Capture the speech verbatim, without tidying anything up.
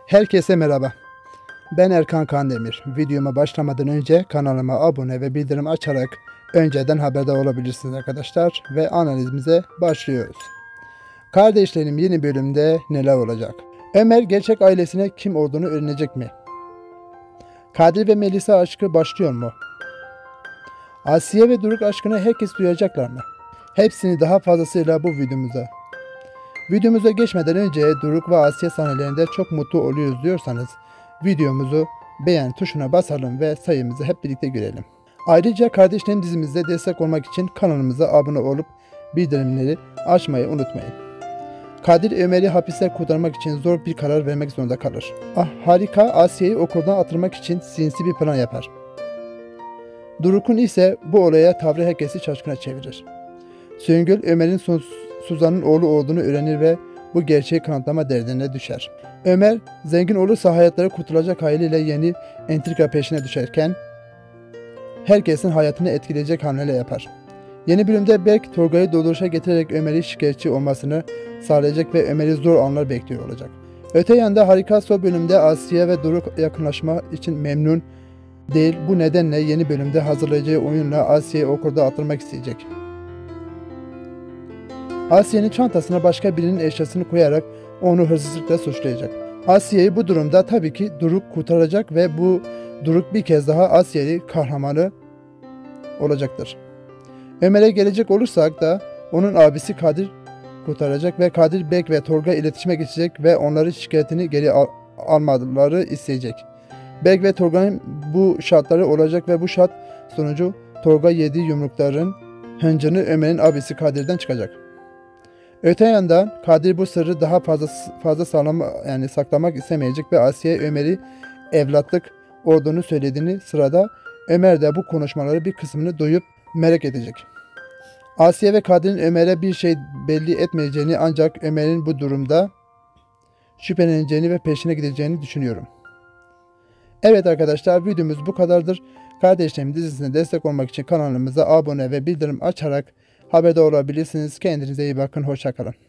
Herkese merhaba. Ben Erkan Kandemir. Videoma başlamadan önce kanalıma abone ve bildirim açarak önceden haberdar olabilirsiniz arkadaşlar ve analizimize başlıyoruz. Kardeşlerim yeni bölümde neler olacak? Ömer gerçek ailesine kim olduğunu öğrenecek mi? Kadir ve Melisa aşkı başlıyor mu? Asiye ve Doruk aşkını herkes duyacaklar mı? Hepsini daha fazlasıyla bu videomuza. Videomuza geçmeden önce Doruk ve Asiye sahnelerinde çok mutlu oluyoruz diyorsanız videomuzu beğen tuşuna basalım ve sayımızı hep birlikte görelim. Ayrıca Kardeşlerim dizimizde destek olmak için kanalımıza abone olup bildirimleri açmayı unutmayın. Kadir Ömer'i hapisten kurtarmak için zor bir karar vermek zorunda kalır. Ah harika, Asiye'yi okuldan atırmak için sinsi bir plan yapar. Doruk'un ise bu olaya tavrı herkesi şaşkına çevirir. Söngül Ömer'in Suzan'ın oğlu olduğunu öğrenir ve bu gerçeği kanıtlama derdine düşer. Ömer, zengin olursa hayatları kurtulacak haliyle yeni entrika peşine düşerken herkesin hayatını etkileyecek hamleler yapar. Yeni bölümde Berk, Tolga'yı dolduruşa getirerek Ömer'i şikayetçi olmasını sağlayacak ve Ömer'i zor anlar bekliyor olacak. Öte yanda Harika son bölümde Asiye ve Doruk yakınlaşma için memnun değil. Bu nedenle yeni bölümde hazırlayacağı oyunla Asiye'yi okulda attırmak isteyecek. Asiye'nin çantasına başka birinin eşyasını koyarak onu hırsızlıkla suçlayacak. Asiye'yi bu durumda tabii ki Doruk kurtaracak ve bu Doruk bir kez daha Asiye'nin kahramanı olacaktır. Ömer'e gelecek olursak da onun abisi Kadir kurtaracak ve Kadir Bek ve Tolga iletişime geçecek ve onların şikayetini geri al almadıkları isteyecek. Bek ve Tolga'nın bu şartları olacak ve bu şart sonucu Tolga yediği yumrukların hıncını Ömer'in abisi Kadir'den çıkacak. Öte yandan Kadir bu sırrı daha fazla fazla sağlama, yani saklamak istemeyecek ve Asiye Ömer'i evlatlık olduğunu söylediğini sırada Ömer de bu konuşmaları bir kısmını duyup merak edecek. Asiye ve Kadir'in Ömer'e bir şey belli etmeyeceğini ancak Ömer'in bu durumda şüpheleneceğini ve peşine gideceğini düşünüyorum. Evet arkadaşlar, videomuz bu kadardır. Kardeşlerim dizisine destek olmak için kanalımıza abone ve bildirim açarak haberdar olabilirsiniz. Kendinize iyi bakın. Hoşça kalın.